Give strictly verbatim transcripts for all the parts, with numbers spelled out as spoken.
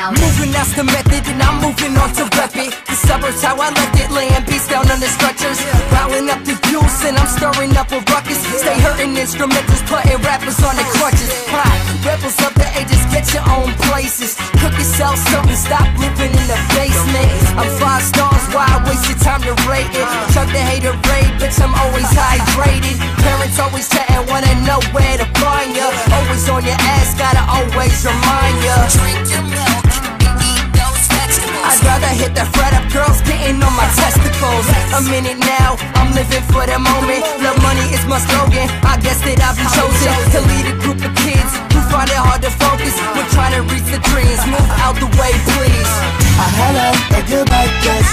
Moving, that's the method, and I'm moving on to rep it. The suburbs how I left it, laying beats down on the stretchers. Riling up the juice, and I'm stirring up a ruckus. Stay hurting instrumentals, putting rappers on the crutches. Hot rebels of the ages, get your own places. Cook yourself something, stop living in the basement. I'm five stars, why waste your time to rate it? Chuck the hater raid, bitch, I'm always hydrated. Parents always chatting, wanna know where to find ya. Always on your ass, gotta always remind ya. Drink your milk and eat those vegetables. I'd rather hit the fret up girls getting on my testicles. A minute now, I'm living for the moment. Love money is my slogan, I guess that I've been chosen to lead a group of kids who find it hard to focus. We're trying to reach the dreams, move out the way please. I hello, a goodbye guess.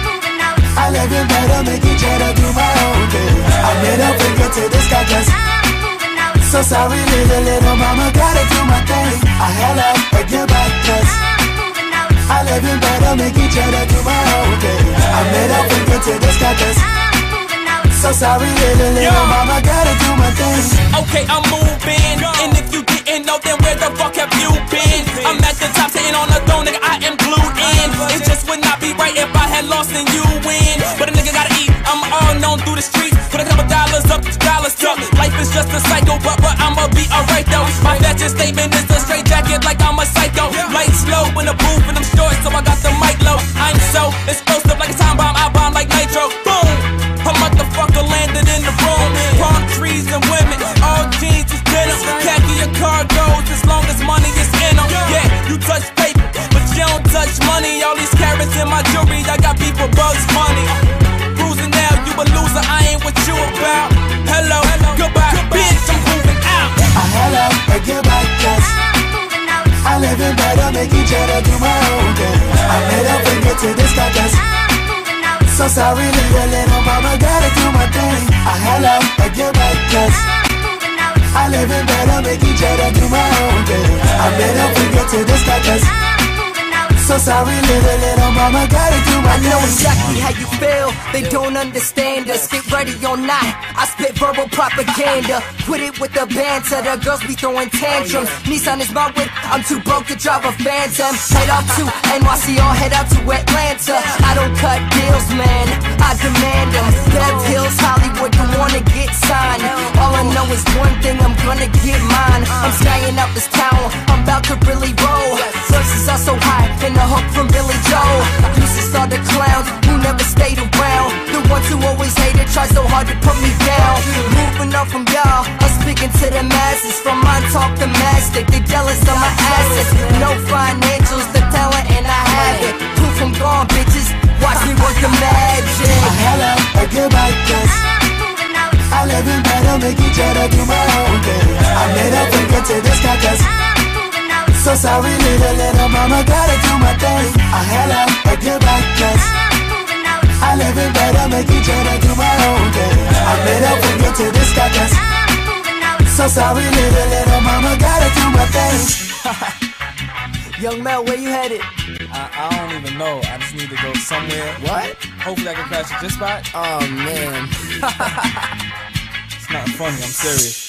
I live in better, make each other do my own thing. I made up and get to this guy cause so sorry little little mama, gotta do my thing. I hello, a goodbye cause I live in better, make each other do my own thing. I made up and get to this guy cause so sorry little little mama, gotta do my thing. Okay, I'm moving, and if you didn't know, then where the fuck have you been? I'm at the top, sitting on the throne, nigga, I am glued in. It just would not be right if I had lost and you win. But a nigga gotta eat, I'm all known through the streets. Put a couple dollars up, dollars up. Life is just a cycle, but, but I'ma be alright though. My fashion statement is a straight jacket like I'm a psycho. Lights low in the booth and I'm short, so I got the mic low. I'm so explosive like a time bomb, I bomb like nitro. Boom! A motherfucker landed in the room. Palm trees and women, all jeans is denim. Khaki your cargoes as long as money is in them. Yeah, you touch paper, but you don't touch money. All these carrots in my jewelry, I got people bugs money. Cruising now, you a loser, I ain't what you about. Hello, goodbye, bitch, I'm moving out. I hello, a goodbye cause I live in better, make each other do my own thing. I made up and get to this guy cause so sorry little little mama, gotta do my thing. I hello, a goodbye cause I live in better, make each other do my own thing. I made up and get to this guy cause so sorry little little mama, gotta do my thing. I know exactly how you feel, they don't understand us. Get ready or not, I spit verbal propaganda. Put it with the banter, the girls be throwing tantrums. Nissan is my whip, I'm too broke to drive a Phantom. Head out to N Y C or head out to Atlanta. I don't cut deals, man, I demand them. Bev Hills, Hollywood, you wanna get signed. All I know is one thing, I'm gonna get mine. I'm skying up this town, I'm about to really roll. Verses are so high, and the hook from Billy Joel. Used to start the clowns who never stayed around. The ones who always hated, try so hard to put me down. Moving up from y'all, I'm speaking to the masses. From my talk to mastic, they jealous of my assets. No financials, the talent and I have it. Proof I'm gone, bitches, watch me work the magic. I hello, a goodbye cause I live in better, make each other do my own thing. I made up and get to this guy cause so sorry little little mama, gotta do my thing. I hello, a goodbye cause I live in better, make each other do my own thing. I made up and get to this guy cause so sorry little little mama, gotta do my thing. Young Mel, where you headed? I, I don't even know, I just need to go somewhere. What? Hopefully I can crash at this spot. Oh man. It's not funny, I'm serious.